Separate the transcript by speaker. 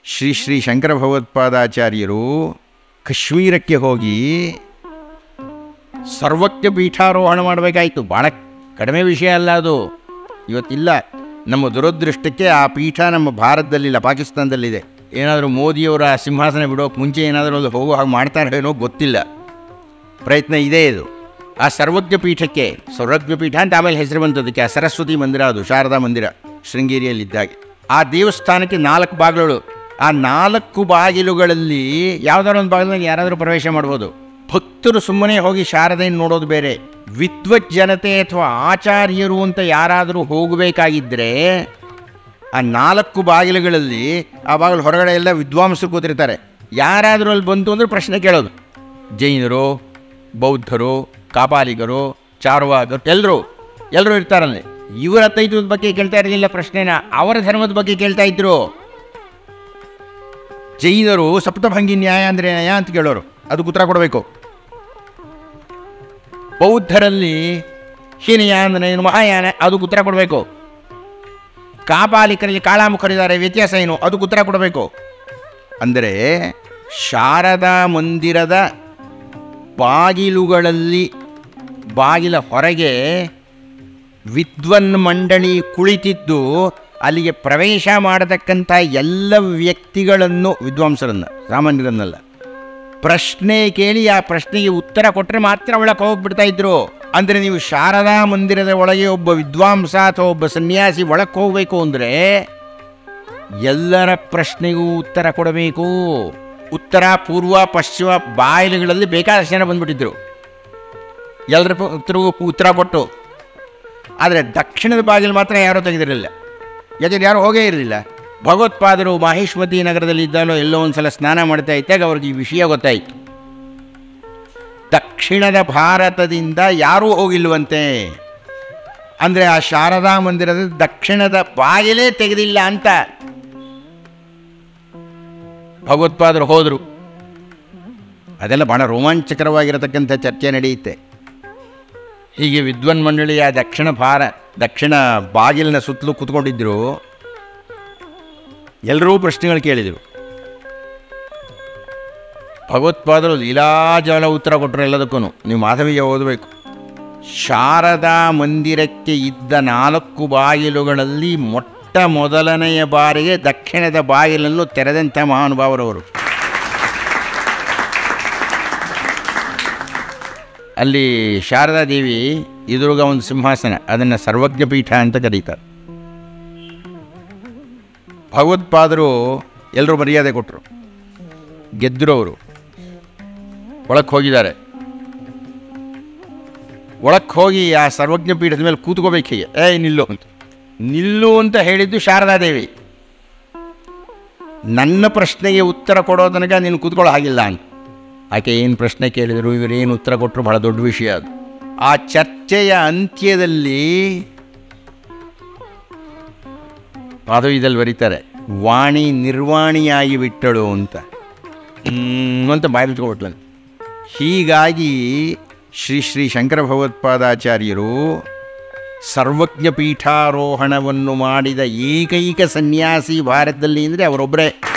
Speaker 1: ಶ್ರೀ ಶ್ರೀ ಶಂಕರ ಭಗವತ್ಪಾದಾಚಾರ್ಯರು ಕಾಶ್ಮೀರಕ್ಕೆ ಹೋಗಿ ಸರ್ವಜ್ಞ ಪೀಠಾರೋಹಣ ಮಾಡಬೇಕಾಯಿತು. ಭಾಳ ಕಡಿಮೆ ವಿಷಯ ಅಲ್ಲ ಅದು, ಇವತ್ತಿಲ್ಲ. ನಮ್ಮ ದುರದೃಷ್ಟಕ್ಕೆ ಆ ಪೀಠ ನಮ್ಮ ಭಾರತದಲ್ಲಿಲ್ಲ, ಪಾಕಿಸ್ತಾನದಲ್ಲಿದೆ. ಏನಾದರೂ ಮೋದಿಯವರ ಸಿಂಹಾಸನ ಬಿಡೋಕ್ಕೆ ಮುಂಚೆ ಏನಾದರೂ ಅಲ್ಲಿ ಹೋಗೋ ಹಾಗೆ ಮಾಡ್ತಾರೇನೋ ಗೊತ್ತಿಲ್ಲ. ಪ್ರಯತ್ನ ಇದೆ ಇದು. ಆ ಸರ್ವಜ್ಞ ಪೀಠಕ್ಕೆ, ಸರ್ವಜ್ಞ ಪೀಠ ಅಂತ ಆಮೇಲೆ ಹೆಸರು ಬಂತದಕ್ಕೆ. ಆ ಸರಸ್ವತಿ ಮಂದಿರ, ಅದು ಶಾರದಾ ಮಂದಿರ ಶೃಂಗೇರಿಯಲ್ಲಿದ್ದಾಗೆ. ಆ ದೇವಸ್ಥಾನಕ್ಕೆ 4 ಬಾಗಿಲುಗಳು. ಆ 4 ಬಾಗಿಲುಗಳಲ್ಲಿ ಯಾವುದಾದ್ರು ಒಂದು ಬಾಗಿಲಲ್ಲಿ ಯಾರಾದರೂ ಪ್ರವೇಶ ಮಾಡ್ಬೋದು. ಭಕ್ತರು ಸುಮ್ಮನೆ ಹೋಗಿ ಶಾರದೆಯನ್ನು ನೋಡೋದು ಬೇರೆ. ವಿದ್ವತ್ ಜನತೆ ಅಥವಾ ಆಚಾರ್ಯರು ಅಂತ ಯಾರಾದರೂ ಹೋಗಬೇಕಾಗಿದ್ದರೆ ಆ 4 ಬಾಗಿಲುಗಳಲ್ಲಿ, ಆ ಬಾಗಿಲು ಹೊರಗಡೆ ಎಲ್ಲ ವಿದ್ವಾಂಸರು ಕೂತಿರ್ತಾರೆ. ಯಾರಾದರೂ ಅಲ್ಲಿ ಬಂತು ಅಂದರೆ ಪ್ರಶ್ನೆ ಕೇಳೋದು. ಜೈನರು, ಬೌದ್ಧರು, ಕಾಪಾಲಿಗರು, ಚಾರ್ವಾಕರು ಎಲ್ಲರೂ ಇರ್ತಾರಲ್ಲಿ. ಇವರ ಅದ್ವೈತದ ಬಗ್ಗೆ ಕೇಳ್ತಾ ಇರಲಿಲ್ಲ ಪ್ರಶ್ನೆನ, ಅವರ ಧರ್ಮದ ಬಗ್ಗೆ ಕೇಳ್ತಾ ಇದ್ರು. ಜೈನರು ಸಪ್ತಭಂಗಿ ನ್ಯಾಯ ಅಂದರೆ ನ್ಯಾಯ ಅಂತ ಕೇಳೋರು, ಅದಕ್ಕೆ ಉತ್ತರ ಕೊಡಬೇಕು. ಬೌದ್ಧರಲ್ಲಿ ಹೀನಯಾನ ಏನು, ಮಹಾಯಾನ, ಅದಕ್ಕೆ ಉತ್ತರ ಕೊಡಬೇಕು. ಕಾಪಾಲಿಕರಲ್ಲಿ ಕಾಳಾಮುಖರಿದ್ದಾರೆ, ವ್ಯತ್ಯಾಸ ಏನು, ಅದಕ್ಕೆ ಉತ್ತರ ಕೊಡಬೇಕು. ಅಂದರೆ ಶಾರದಾ ಮಂದಿರದ ಬಾಗಿಲುಗಳಲ್ಲಿ, ಬಾಗಿಲ ಹೊರಗೆ ವಿದ್ವನ್ ಮಂಡಳಿ ಕುಳಿತಿದ್ದು ಅಲ್ಲಿಗೆ ಪ್ರವೇಶ ಮಾಡತಕ್ಕಂಥ ಎಲ್ಲ ವ್ಯಕ್ತಿಗಳನ್ನು, ವಿದ್ವಾಂಸರನ್ನು, ಸಾಮಾನ್ಯರನ್ನಲ್ಲ, ಪ್ರಶ್ನೆ ಕೇಳಿ ಆ ಪ್ರಶ್ನೆಗೆ ಉತ್ತರ ಕೊಟ್ಟರೆ ಮಾತ್ರ ಒಳಗೆ ಹೋಗ್ಬಿಡ್ತಾ ಇದ್ರು. ಅಂದರೆ ನೀವು ಶಾರದಾ ಮಂದಿರದ ಒಳಗೆ ಒಬ್ಬ ವಿದ್ವಾಂಸ ಅಥವಾ ಒಬ್ಬ ಸನ್ಯಾಸಿ ಒಳಕ್ಕೆ ಹೋಗಬೇಕು ಅಂದರೆ ಎಲ್ಲರ ಪ್ರಶ್ನೆಗೂ ಉತ್ತರ ಕೊಡಬೇಕು. ಉತ್ತರ, ಪೂರ್ವ, ಪಶ್ಚಿಮ ಬಾಗಿಲುಗಳಲ್ಲಿ ಬೇಕಾದಷ್ಟು ಜನ ಬಂದ್ಬಿಟ್ಟಿದ್ರು, ಎಲ್ಲರ ಉತ್ತರ ಕೊಟ್ಟು. ಆದರೆ ದಕ್ಷಿಣದ ಬಾಗಿಲು ಮಾತ್ರ ಯಾರೂ ತೆಗೆದಿರಲಿಲ್ಲ, ಯಾಕೆಂದ್ರೆ ಯಾರೂ ಹೋಗೇ ಇರಲಿಲ್ಲ. ಭಗವತ್ಪಾದರು ಮಾಹಿಷ್ಮತಿ ನಗರದಲ್ಲಿದ್ದಾನೋ ಎಲ್ಲೋ ಒಂದು ಸಲ ಸ್ನಾನ ಮಾಡ್ತಾ ಇದ್ದಾಗ ಅವ್ರಿಗೆ ಈ ವಿಷಯ ಗೊತ್ತಾಯಿತು. ದಕ್ಷಿಣದ ಭಾರತದಿಂದ ಯಾರೂ ಹೋಗಿಲ್ವಂತೆ. ಅಂದರೆ ಆ ಶಾರದಾ ಮಂದಿರದ ದಕ್ಷಿಣದ ಬಾಗಿಲೇ ತೆಗೆದಿಲ್ಲ ಅಂತ. ಭಗವತ್ಪಾದರು ಹೋದರು. ಅದೆಲ್ಲ ಭಾಳ ರೋಮಾಂಚಕರವಾಗಿರತಕ್ಕಂಥ ಚರ್ಚೆ ನಡೆಯುತ್ತೆ. ಹೀಗೆ ವಿದ್ವನ್ ಮಂಡಳಿಯ ದಕ್ಷಿಣ ಬಾಗಿಲಿನ ಸುತ್ತಲೂ ಕೂತ್ಕೊಂಡಿದ್ದರು. ಎಲ್ಲರೂ ಪ್ರಶ್ನೆಗಳು ಕೇಳಿದರು. ಭಗವತ್ಪಾದರು ಲೀಲಾಜಾಲ ಉತ್ತರ ಕೊಟ್ಟರು ಎಲ್ಲದಕ್ಕೂ. ನೀವು ಮಾಧವೀಯ ಓದಬೇಕು. ಶಾರದಾ ಮಂದಿರಕ್ಕೆ ಇದ್ದ 4 ಬಾಗಿಲುಗಳಲ್ಲಿ ಮೊಟ್ಟ ಮೊದಲನೆಯ ಬಾರಿಗೆ ದಕ್ಷಿಣದ ಬಾಗಿಲನ್ನು ತೆರೆದಂಥ ಮಹಾನುಭಾವರವರು. ಅಲ್ಲಿ ಶಾರದಾ ದೇವಿ ಎದುರುಗ ಒಂದು ಸಿಂಹಾಸನ, ಅದನ್ನು ಸರ್ವಜ್ಞ ಪೀಠ ಅಂತ ಕರೀತಾರೆ. ಭಗವತ್ಪಾದರು ಎಲ್ಲರೂ ಮರ್ಯಾದೆ ಕೊಟ್ಟರು. ಗೆದ್ದರು. ಅವರು ಒಳಕ್ಕೆ ಹೋಗಿದ್ದಾರೆ. ಒಳಕ್ಕೆ ಹೋಗಿ ಆ ಸರ್ವಜ್ಞ ಪೀಠದ ಮೇಲೆ ಕೂತ್ಕೋಬೇಕು. ಹೀಗೆ ನಿಲ್ಲು ಅಂತ ಹೇಳಿದ್ದು ಶಾರದಾದೇವಿ. ನನ್ನ ಪ್ರಶ್ನೆಗೆ ಉತ್ತರ ಕೊಡೋ ತನಕ ನೀನು ಕೂತ್ಕೊಳ್ಳೋ ಹಾಗಿಲ್ಲ ಅಂತ. ಆಕೆ ಏನು ಪ್ರಶ್ನೆ ಕೇಳಿದರು, ಇವರೇನು ಉತ್ತರ ಕೊಟ್ಟರು, ಬಹಳ ದೊಡ್ಡ ವಿಷಯ ಅದು. ಆ ಚರ್ಚೆಯ ಅಂತ್ಯದಲ್ಲಿ ಮಾಧವಿದಲ್ಲಿ ಬರೀತಾರೆ, ವಾಣಿ ನಿರ್ವಾಣಿಯಾಗಿ ಬಿಟ್ಟಳು ಅಂತ ಬಾಯ್ಬಿಟ್ಕೊಬಿಟ್ಲಂತೆ. ಹೀಗಾಗಿ ಶ್ರೀ ಶ್ರೀ ಶಂಕರ ಭಗವತ್ಪಾದಾಚಾರ್ಯರು ಸರ್ವಜ್ಞ ಪೀಠಾರೋಹಣವನ್ನು ಮಾಡಿದ ಏಕೈಕ ಸನ್ಯಾಸಿ ಭಾರತದಲ್ಲಿ ಅಂದರೆ ಅವರೊಬ್ಬರೇ.